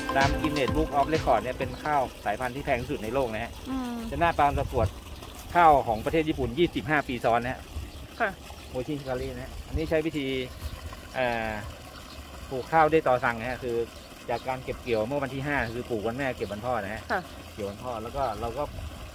ตามกินเนสบุ๊กออฟเรคคอร์ดเนี่ยเป็นข้าวสายพันธุ์ที่แพงที่สุดในโลกนะฮะจะหน้าปางประกวดข้าวของประเทศญี่ปุ่น25 ปีซ้อนนะฮะโมชิฮิคารินะฮะอันนี้ใช้วิธีปลูกข้าวด้วยต่อสั่งนะฮะคือจากการเก็บเกี่ยวเมื่อวันที่5คือปลูกวันแม่เก็บวันพ่อนะฮะเกี่ยววันพ่อแล้วก็เราก็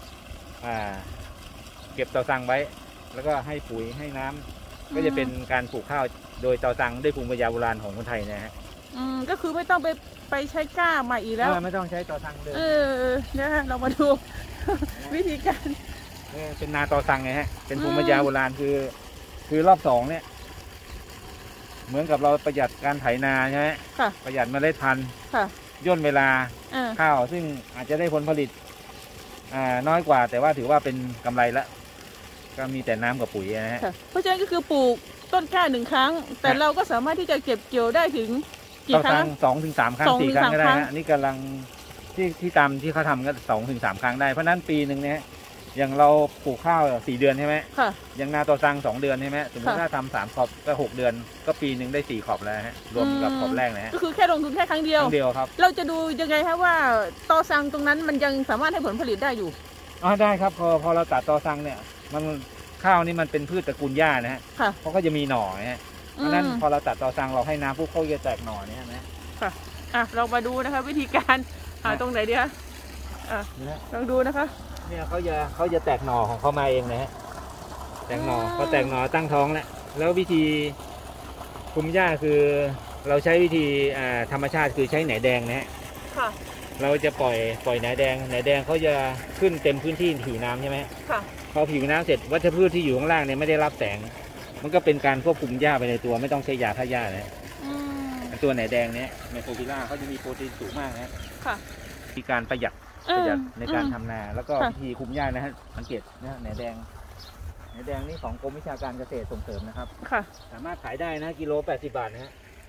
เก็บต่อสั่งไว้แล้วก็ให้ปุ๋ยให้น้ำก็จะเป็นการปลูกข้าวโดยต่อสั่งด้วยภูมิปัญญาโบราณของคนไทยนะฮะก็คือไม่ต้องไปใช้ก้าใหม่อีกแล้วไม่ต้องใช้ต่อสั่งเลยนะฮะเรามาดู วิธีการเป็นนาต่อสั่งไงฮะเป็นภูมิปัญญาโบราณคือรอบ2เนี่ยเหมือนกับเราประหยัดการไถนาใช่ไหมประหยัดเมล็ดพันธุ์ย่นเวลาข้าวซึ่งอาจจะได้ผลผลิตน้อยกว่าแต่ว่าถือว่าเป็นกำไรละก็มีแต่น้ำกับปุ๋ยนะฮะเพราะฉะนั้นก็คือปลูกต้นกล้า1 ครั้งแต่เราก็สามารถที่จะเก็บเกี่ยวได้ถึงกี่ครั้ง 2 ถึง 3 ครั้ง4 ครั้งก็ได้นะนี่กำลังที่ตามที่เขาทำก็2 ถึง 3 ครั้งได้เพราะนั้นปีหนึ่งเนี่ยอย่างเราปลูกข้าว4 เดือนใช่ไหมอย่างนาต่อสั่ง2 เดือนใช่ไหมสมมติถ้าทำ3 ขอบก็6 เดือนก็ปีหนึ่งได้4 ขอบแล้วฮะรวมกับขอบแรกนะฮะก็คือแค่ลงทุนแค่ครั้งเดียวครับเราจะดูยังไงฮะว่าต่อสั่งตรงนั้นมันยังสามารถให้ผลผลิตได้อยู่ได้ครับพอเราตัดต่อสั่งเนี่ยมันข้าวนี่มันเป็นพืชตระกูลหญ้านะฮะเขาก็จะมีหน่อนะฮะเพราะนั้นพอเราตัดต่อสั่งเราให้น้ำปุ๊บเขาจะแตกหน่อเนี่ยนะเรามาดูนะคะวิธีการตรงไหนดีคะลองดูนะคะเนี่ยเขาจะแตกหน่อของเขามาเองนะฮะแตกหน่อพอแตกหน่อตั้งท้องแล้ววิธีคุมหญ้าคือเราใช้วิธีธรรมชาติคือใช้ไหนแดงนะฮะเราจะปล่อยไหนแดงเขาจะขึ้นเต็มพื้นที่ผิวน้ำใช่ไหมพอผิวน้ำเสร็จวัชพืชที่อยู่ข้างล่างเนี่ยไม่ได้รับแสงมันก็เป็นการควบคุมหญ้าไปในตัวไม่ต้องใช้ยาฆ่าหญ้านะตัวไหนแดงเนี้ยไมโครฟิลล่าเขาจะมีโปรตีนสูงมากนะมีการประหยัดในการทำนาแล้วก็วิธีคุมหญ้านะฮะสังเกตนะไหนแดงนี่ของกรมวิชาการเกษตรส่งเสริมนะครับสามารถขายได้นะกิโล80 บาทนะฮะ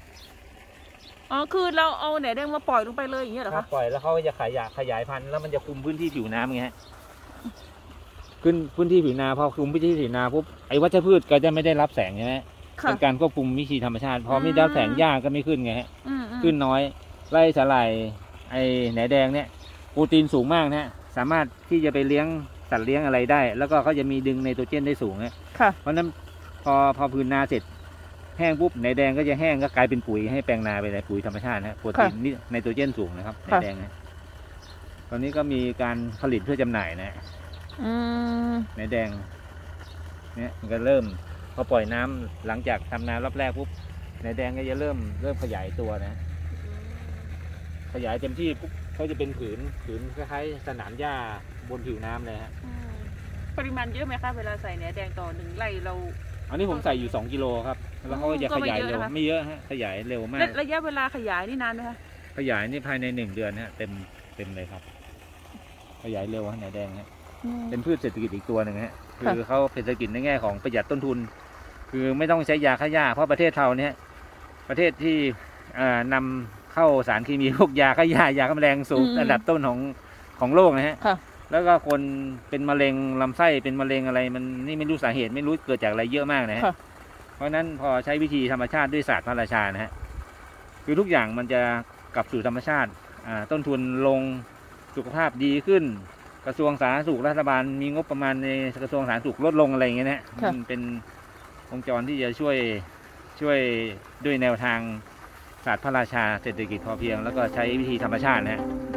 คือเราเอาไหนแดงมาปล่อยลงไปเลยอย่างเงี้ยเหรอคะปล่อยแล้วเขาจะขยายพันธุ์แล้วมันจะคุมพื้นที่ผิวน้ำไงฮะขึ้นพื้นที่ผิวนาพอคุมพื้นที่ผิวนาปุ๊บไอ้วัชพืชก็จะไม่ได้รับแสงใช่ไหมเป็นการควบคุมวิธีธรรมชาติพอไม่ได้รับแสงหญ้าก็ไม่ขึ้นไงฮะขึ้นน้อยไล่สลายไอ้ไหนแดงเนี่ยโปรตีนสูงมากนะสามารถที่จะไปเลี้ยงสัตว์เลี้ยงอะไรได้แล้วก็เขาจะมีดึงไนโตรเจนได้สูงเพราะนั้นพอพื้นนาเสร็จแห้งปุ๊บไหนแดงก็จะแห้งก็กลายเป็นปุ๋ยให้แปลงนาไปเลยปุ๋ยธรรมชาตินะโปรตีนนี่ไนโตรเจนสูงนะครับไหนแดงนะตอนนี้ก็มีการผลิตเพื่อจำหน่ายนะไหนแดงเนี่ยมันก็เริ่มพอปล่อยน้ำหลังจากทำนารอบแรกปุ๊บไหนแดงก็จะเริ่มขยายตัวนะขยายเต็มที่ปุ๊บเขาจะเป็นผืนคล้ายๆสนามหญ้าบนผิวน้ำเลยฮะปริมาณเยอะไหมคะเวลาใส่ไหนแดงต่อ1 ไร่เราอันนี้ผมใส่อยู่2 กิโลครับแล้วเขาจะขยายเร็วไม่เยอะฮะขยายเร็วมากระยะเวลาขยายนี่นานไหมคะขยายนี่ภายใน1 เดือนฮะเต็มเลยครับขยายเร็วฮะไหนแดงฮะเป็นพืชเศรษฐกิจอีกตัวหนึ่งฮะคือเขาเศรษฐกิจในแง่ของประหยัดต้นทุนคือไม่ต้องใช้ยาฆ่าหญ้าเพราะประเทศเราเนี่ยประเทศที่นำเข้าสารเคมีพวกยาฆ่าหญ้ายาฆ่าแมลงสูงอันดับต้นของโลกนะฮะแล้วก็คนเป็นมะเร็งลำไส้เป็นมะเร็งอะไรมันนี่ไม่รู้สาเหตุไม่รู้เกิดจากอะไรเยอะมากนะฮะเพราะนั้นพอใช้วิธีธรรมชาติด้วยศาสตร์พระราชานะฮะคือทุกอย่างมันจะกลับสู่ธรรมชาติต้นทุนลงสุขภาพดีขึ้นกระทรวงสาธารณสุขรัฐบาลมีงบประมาณในกระทรวงสาธารณสุขลดลงอะไรอย่างเงี้ยนะมันเป็นวงจรที่จะช่วยด้วยแนวทางศาสตร์พระราชาเศรษฐกิจพอเพียงแล้วก็ใช้วิธีธรรมชาตินะฮะ